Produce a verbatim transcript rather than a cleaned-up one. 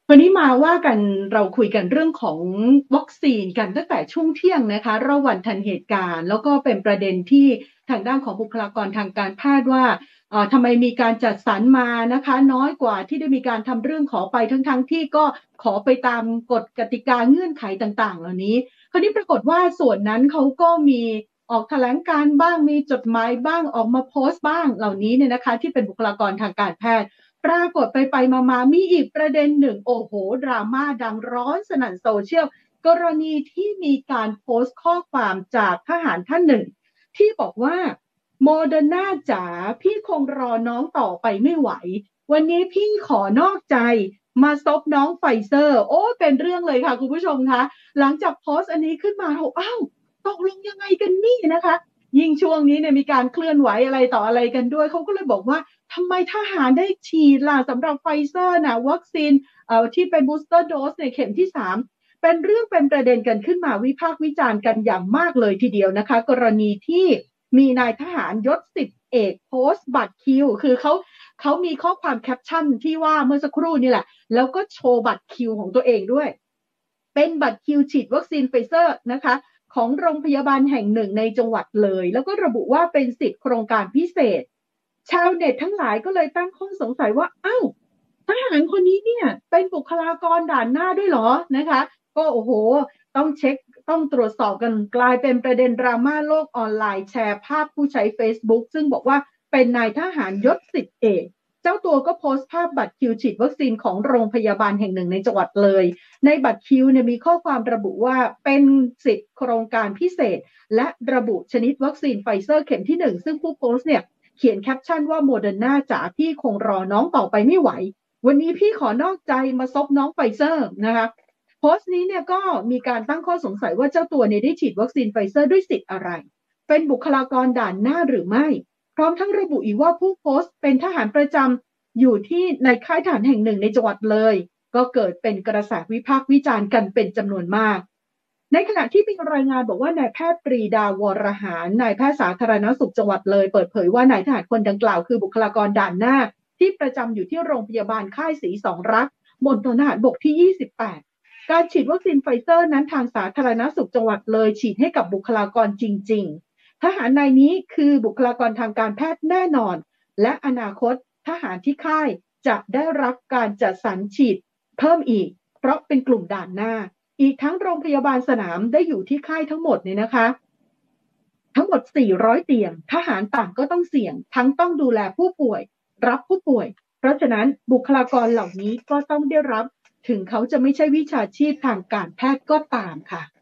วันนี้มาว่ากันเราคุยกันเรื่องของวัคซีนกันตั้งแต่ช่วงเที่ยงนะคะระหว่างทันเหตุการณ์แล้วก็เป็นประเด็นที่ทางด้านของบุคลากรทางการแพทย์ว่าเอ่อทำไมมีการจัดสรรมานะคะน้อยกว่าที่ได้มีการทำเรื่องขอไปทั้งๆที่ก็ขอไปตามกฎกติกาเงื่อนไขต่างๆเหล่านี้คราวนี้ปรากฏว่าส่วนนั้นเขาก็มีออกแถลงการณ์บ้างมีจดหมายบ้างออกมาโพสต์บ้างเหล่านี้เนี่ยนะคะที่เป็นบุคลากรทางการแพทย์ ปรากฏไปไปมาๆมีอีกประเด็นหนึ่งโอ้โหดราม่าดังร้อนสนั่นโซเชียลกรณีที่มีการโพสต์ข้อความจากทหารท่านหนึ่งที่บอกว่าโมเดอร์นาจ๋าพี่คงรอน้องต่อไปไม่ไหววันนี้พี่ขอนอกใจมาซบน้องไฟเซอร์โอ้เป็นเรื่องเลยค่ะคุณผู้ชมคะหลังจากโพสต์อันนี้ขึ้นมาเราอ้าวตกลงยังไงกันนี่นะคะยิ่งช่วงนี้เนี่ยมีการเคลื่อนไหวอะไรต่ออะไรกันด้วยเขาก็เลยบอกว่า ทำไมทหารได้ฉีดล่ะสำหรับไฟเซอร์นะวัคซีนเอ่อที่เป็นบูสเตอร์โดสในเข็มที่สามเป็นเรื่องเป็นประเด็นกันขึ้นมาวิพากษ์วิจารณ์กันอย่างมากเลยทีเดียวนะคะกรณีที่มีนายทหารยศสิบเอกโพสต์บัตรคิวคือเขาเขามีข้อความแคปชั่นที่ว่าเมื่อสักครู่นี่แหละแล้วก็โชว์บัตรคิวของตัวเองด้วยเป็นบัตรคิวฉีดวัคซีนไฟเซอร์นะคะของโรงพยาบาลแห่งหนึ่งในจังหวัดเลยแล้วก็ระบุว่าเป็นสิทธิโครงการพิเศษ ชาวเน็ตทั้งหลายก็เลยตั้งข้อสงสัยว่าอ้าวทหารคนนี้เนี่ยเป็นบุคลากรด่านหน้าด้วยเหรอนะคะก็โอ้โหต้องเช็คต้องตรวจสอบกันกลายเป็นประเด็นดราม่าโลกออนไลน์แชร์ภาพผู้ใช้ Facebook ซึ่งบอกว่าเป็นนายทหารยศสิบเอกเจ้าตัวก็โพสต์ภาพบัตรคิวฉีดวัคซีนของโรงพยาบาลแห่งหนึ่งในจังหวัดเลยในบัตรคิวเนี่ยมีข้อความระบุว่าเป็นสิทธิโครงการพิเศษและระบุชนิดวัคซีนไฟเซอร์เข็มที่หนึ่งซึ่งผู้โพสต์เนี่ย เขียนแคปชั่นว่าโมเดอร์นาจ๋าพี่คงรอน้องต่อไปไม่ไหววันนี้พี่ขอนอกใจมาซบน้องไฟเซอร์นะคะโพสต์นี้เนี่ยก็มีการตั้งข้อสงสัยว่าเจ้าตัวเนี่ยได้ฉีดวัคซีนไฟเซอร์ด้วยสิทธิ์อะไรเป็นบุคลากรด่านหน้าหรือไม่พร้อมทั้งระบุอีกว่าผู้โพสต์เป็นทหารประจำอยู่ที่ในค่ายทหารแห่งหนึ่งในจังหวัดเลยก็เกิดเป็นกระแสวิพากษ์วิจารณ์กันเป็นจำนวนมาก ในขณะที่มีรายงานบอกว่านายแพทย์ปรีดาวรหารนายแพทย์สาธารณสุขจังหวัดเลยเปิดเผยว่านายทหารคนดังกล่าวคือบุคลากรด่านหน้าที่ประจำอยู่ที่โรงพยาบาลค่ายศรีสองรักมณฑลทหารบกที่ยี่สิบแปดการฉีดวัคซีนไฟเซอร์นั้นทางสาธารณสุขจังหวัดเลยฉีดให้กับบุคลากรจริงๆทหารนายนี้คือบุคลากรทางการแพทย์แน่นอนและอนาคตทหารที่ค่ายจะได้รับการจัดสรรฉีดเพิ่มอีกเพราะเป็นกลุ่มด่านหน้า อีกทั้งโรงพยาบาลสนามได้อยู่ที่ค่ายทั้งหมดเนี่ยนะคะทั้งหมดสี่ร้อยเตียงทหารต่างก็ต้องเสี่ยงทั้งต้องดูแลผู้ป่วยรับผู้ป่วยเพราะฉะนั้นบุคลากรเหล่านี้ก็ต้องได้รับถึงเขาจะไม่ใช่วิชาชีพทางการแพทย์ก็ตามค่ะ